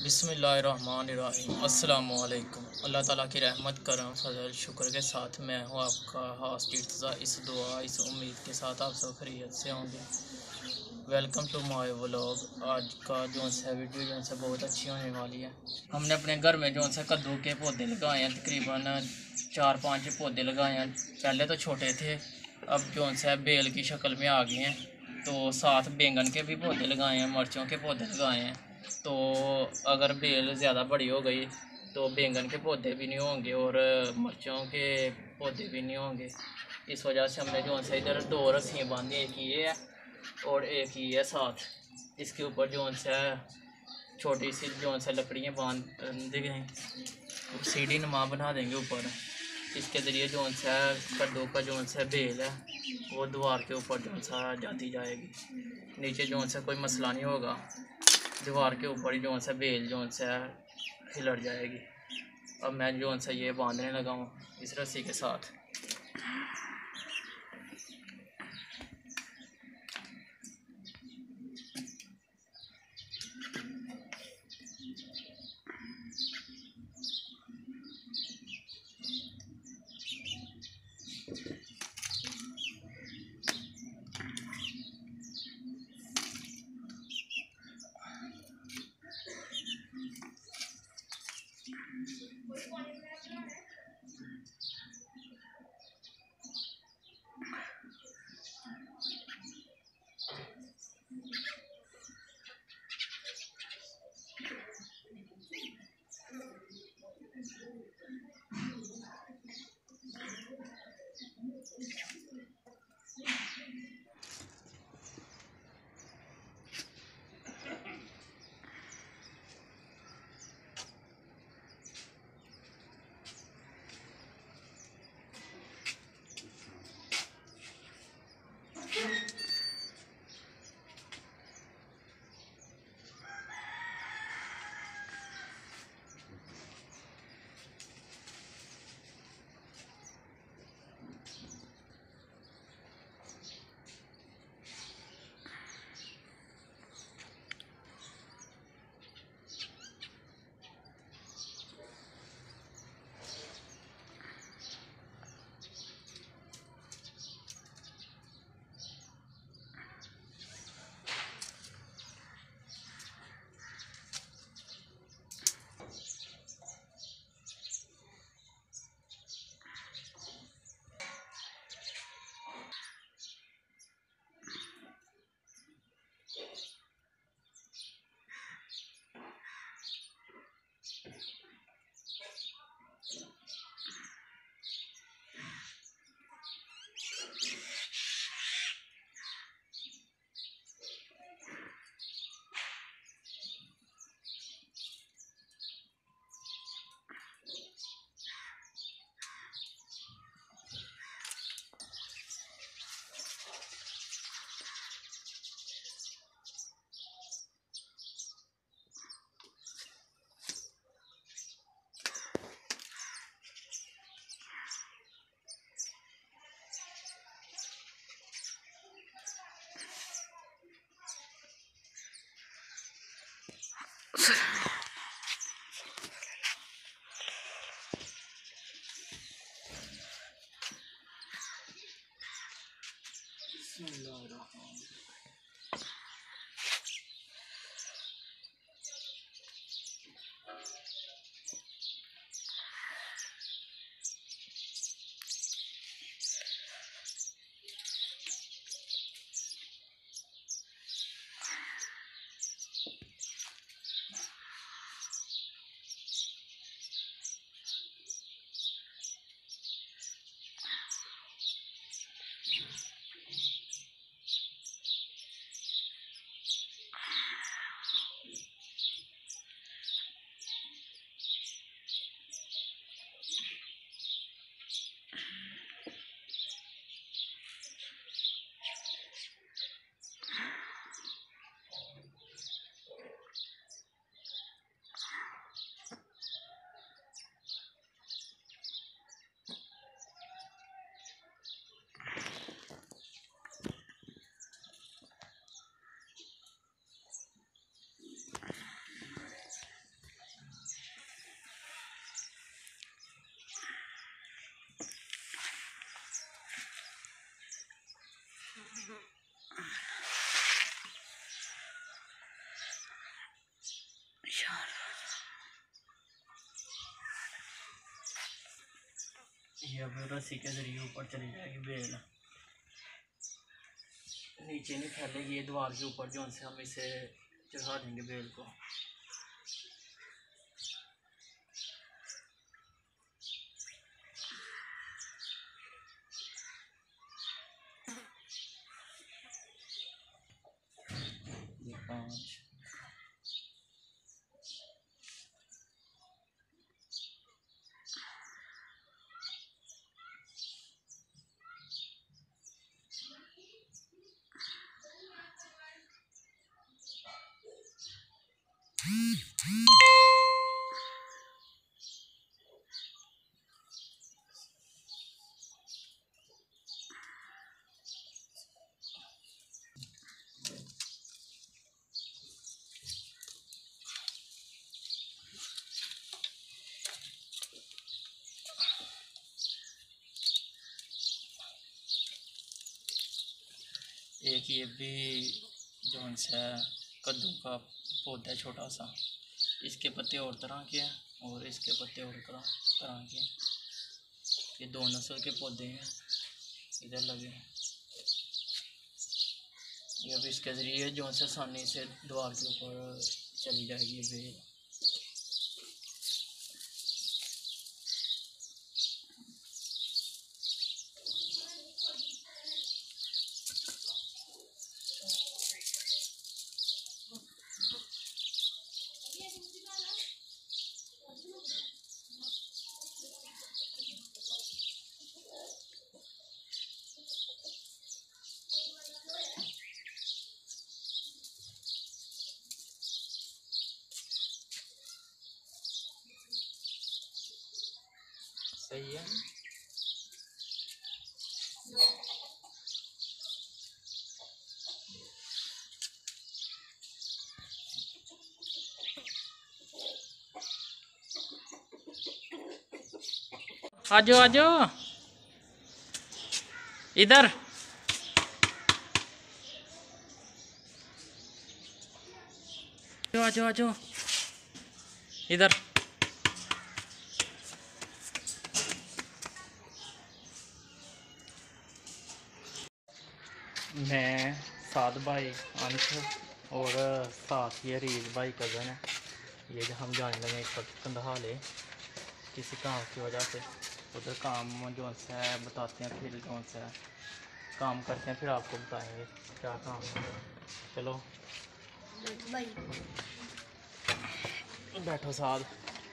बिस्मिल्लाहिर्रहमानिर्रहीम। अस्सलामुअलैकुम। अल्लाह ताला की रहमत करम फजल शुक्र के साथ मैं हूँ आपका होस्ट इर्तज़ा। इस दुआ इस उम्मीद के साथ आप सब खैरियत से होंगे। Welcome to my vlog. आज का जो सा वीडियो जो सा बहुत अच्छी होने वाली है। हमने अपने घर में जो सा कद्दू के पौधे लगाए हैं, तकरीबन 4-5 पौधे लगाए हैं। पहले तो छोटे थे, अब जो सा बेल की शक्ल में आ गए हैं। तो साथ बैंगन के भी पौधे लगाए हैं, मिर्चों के पौधे लगाए हैं। तो अगर बेल ज़्यादा बड़ी हो गई तो बैंगन के पौधे भी नहीं होंगे और मिर्चों के पौधे भी नहीं होंगे। इस वजह से हमने जो सा इधर 2 रस्सियाँ बांधी, एक ये है और एक ही है साथ। इसके ऊपर जो सा छोटी सी जो सा लकड़ियाँ बांध दी गई, सीढ़ी नुमा बना देंगे ऊपर। इसके ज़रिए जो सा कद्दू का जो सा बेल है वो दीवार के ऊपर जो सा जाती जाएगी। नीचे जो सा कोई मसला नहीं होगा, दीवार के ऊपर ही जो सा बेल जो सा हिलट जाएगी। अब मैं जो सा ये बांधने लगा हूँ इस रस्सी के साथ। अब रस्सी के ज़रिए ऊपर चली जाएगी बेल, नीचे नहीं फैलेगी। ये दीवार के ऊपर जो से हम इसे चढ़ा देंगे बेल को। ये 5 एक ये भी जो सा कद्दू का पौधा है छोटा सा, इसके पत्ते और तरह के हैं और इसके पत्ते और तरह के हैं। ये 2 नस्ल के पौधे हैं इधर लगे। ये अब इसके ज़रिए जो से आसानी से दीवार के ऊपर चली जाएगी ये बेल। सही है। आजो आजो इधर। आजो आजो इधर। मैं साद भाई अंश और साथ ये रीज भाई कज़न है। ये जो हम जाने लगे एक कंधा ले किसी काम की वजह से, उधर काम जो है बताते हैं, फिर जो है काम करते हैं, फिर आपको बताएंगे क्या काम है। चलो बैठो साथ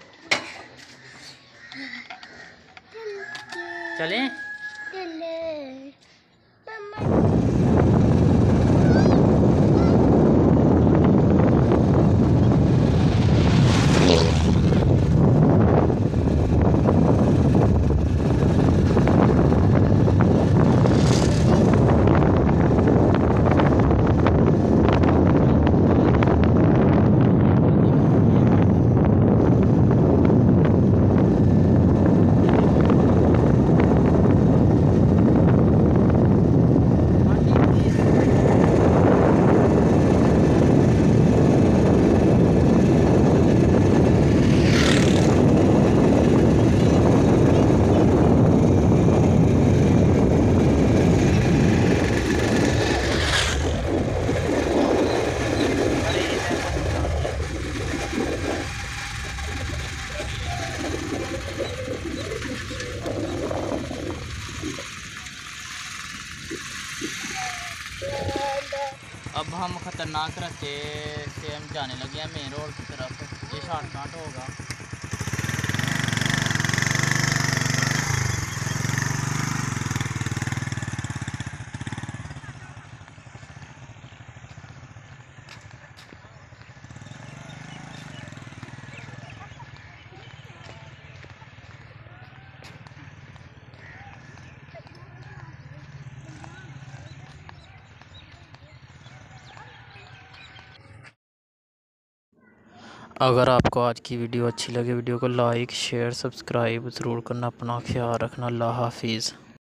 चलें। अब हम ख़तरनाक रास्ते से हम जाने लगे हैं मेन रोड की तरफ। ये शॉर्टकट होगा। अगर आपको आज की वीडियो अच्छी लगे, वीडियो को लाइक शेयर सब्सक्राइब ज़रूर करना। अपना ख्याल रखना। अल्लाह हाफिज़।